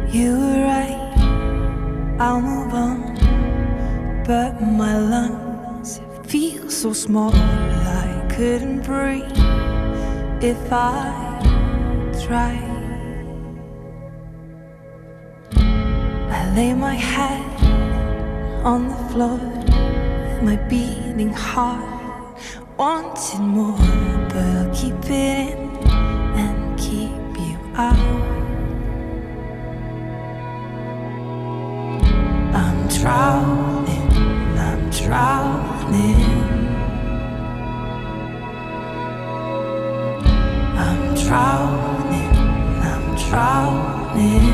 You were right, I'll move on. But my lungs feel so small, I couldn't breathe if I tried. I lay my head on the floor, my beating heart wanting more, but I'll keep it in and keep you out. I'm drowning, I'm drowning. I'm drowning, I'm drowning.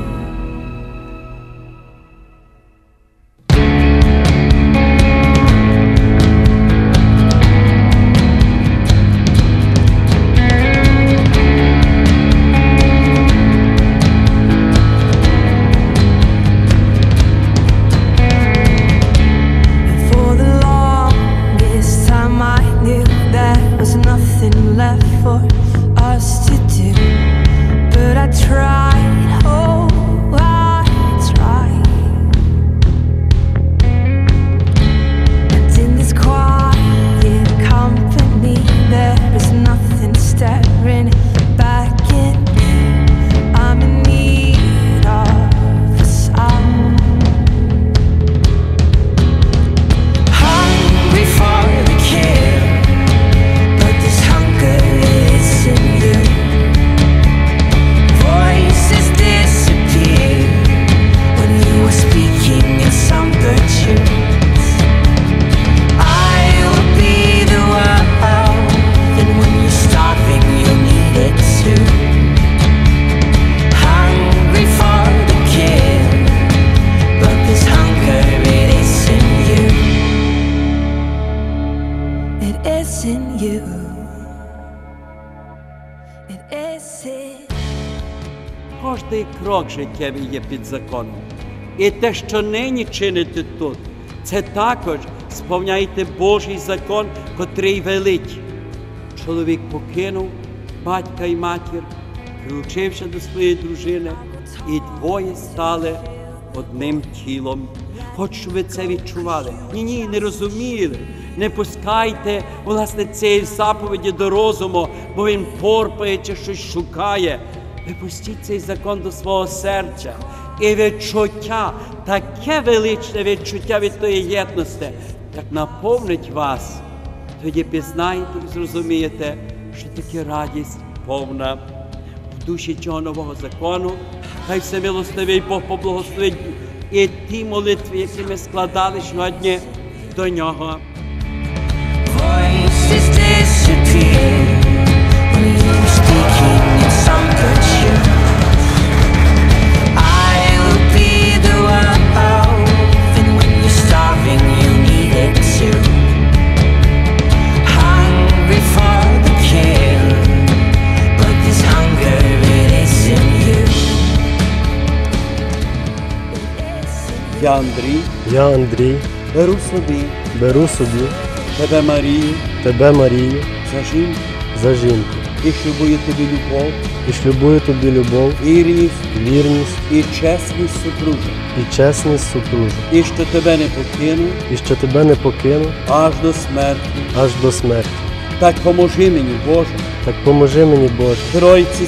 Кожний крок життєвий є під законом. І те, що нині чините тут, це також сповняйте Божий закон, котрий велить. Чоловік покинув батька і матір, прилучився до своєї дружини, і двоє стали одним тілом. Хочу, щоб ви це відчували. Ні, не розуміли. Не пускайте, власне, цієї заповіді до розуму, бо він порпає чи щось шукає. Ви пустіть цей закон до свого серця. І відчуття, таке величне відчуття від тої єдності, як наповнить вас, тоді пізнаєте і зрозумієте, що таке радість повна в душі цього нового закону. Хай всемилостивий Бог поблагословить і ті молитви, які ми складали сьогодні до Нього. Я Андрій, беру собі тебе, Марію, за жінку. І шлюбую тобі любов, вірність і чесність супружу. І що тебе не покину, аж до смерті. Так поможи мені, Боже. Тройці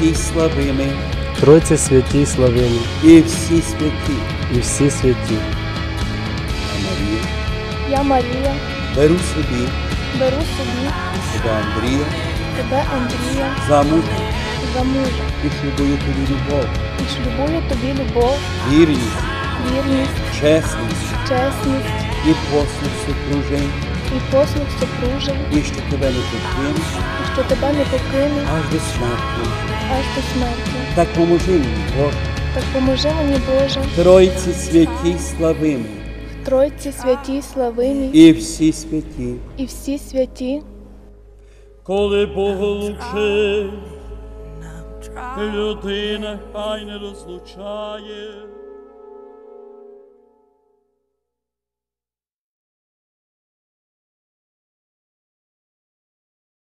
святій славимі. І всі святі. Я Марія, беру собі тебе, Андрія, за мужа. І шлюбую тобі любов, вірність, чесність і послуг супружень, і що тебе не покину, аж до смерті. Так поможи мені, Боже. Тройці святій славимі. І всі святі. Коли Бога лучить, людина хай не розлучає.